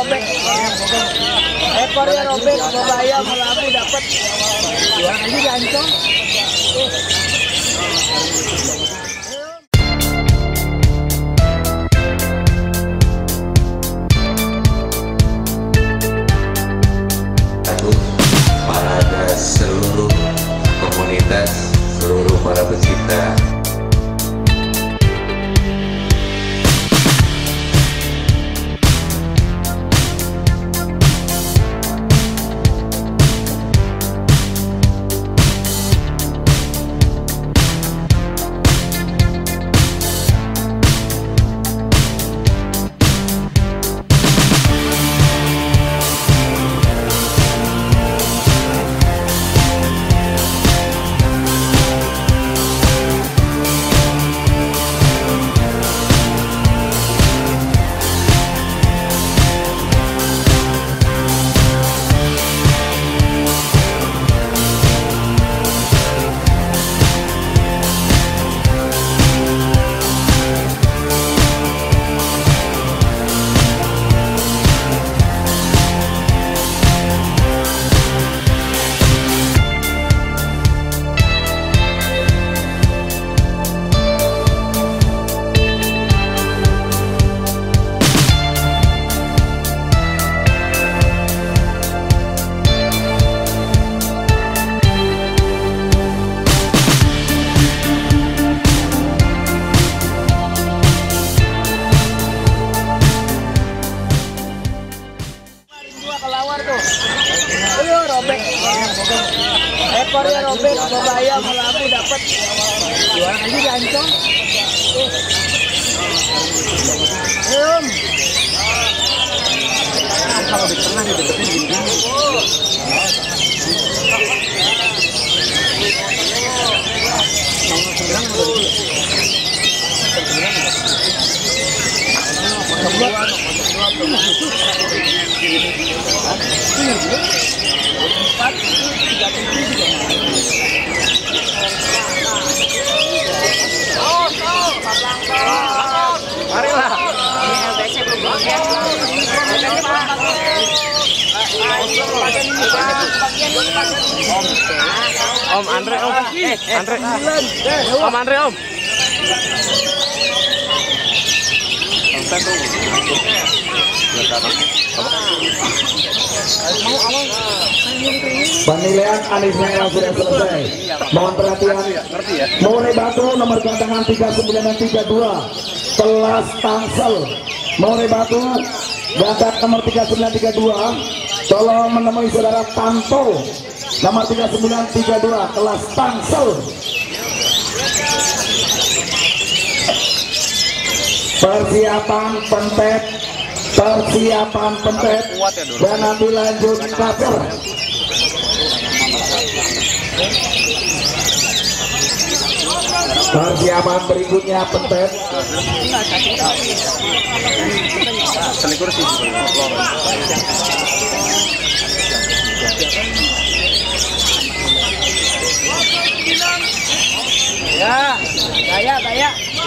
robek. Ekornya robek, berbahaya kalau aku dapat. Ini diancam. Pada seluruh komunitas, seluruh para pecinta Ekornya robek, berbahaya kalau aku dapat. Ini diancam. Kalau di tengah dideketin gini. Marilah. Om Andre, Om. Andre. Om Andre, Om. Penilaian Anies Mera sudah selesai. Mohon perhatian. Maurey Batu nomor gantangan 39 dan 32 kelas Tangsel. Maurey Batu gantangan nomor 39 32. Tolong menemui saudara Tanto nomor 39 32 kelas Tangsel. Persiapan pentet, dan nanti lanjut cover. Persiapan berikutnya pentet. Ya, gaya.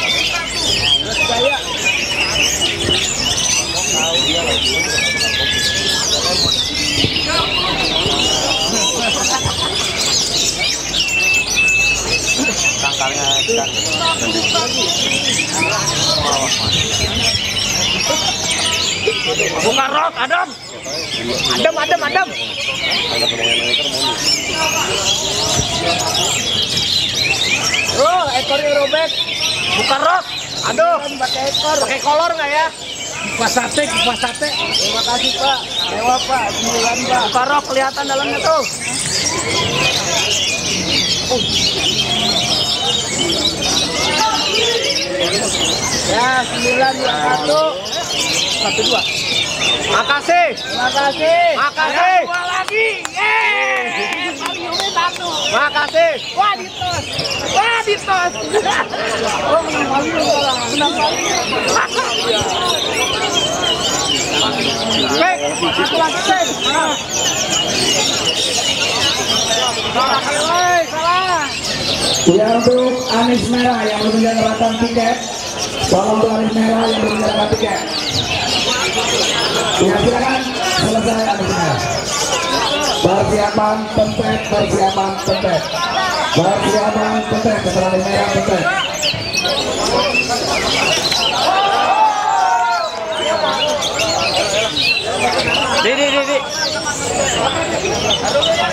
Buka rok, Adam. Bro, ekornya robek. Buka rok. Aduh, Pakai ekor. pakai kolor nggak ya? Kupas sate. Terima kasih Pak. Lewat Pak, 9 Pak. Buka rok, kelihatan dalamnya tuh. Ya, 9 1 2. Makasih. Terima kasih. Makasih. Dua lagi. Makasih. Wah, ditos. Oh, menang kali. Cek, satu lagi cek. Salah. Ya, untuk Anies Mera yang belum mendapatkan tiket, tolong untuk Anies Mera yang belum mendapatkan tiket. Ya silakan selesai akhirnya. Persiapan tempet, persiapan tempet, persiapan tempet, keterangan merah tempet. Di.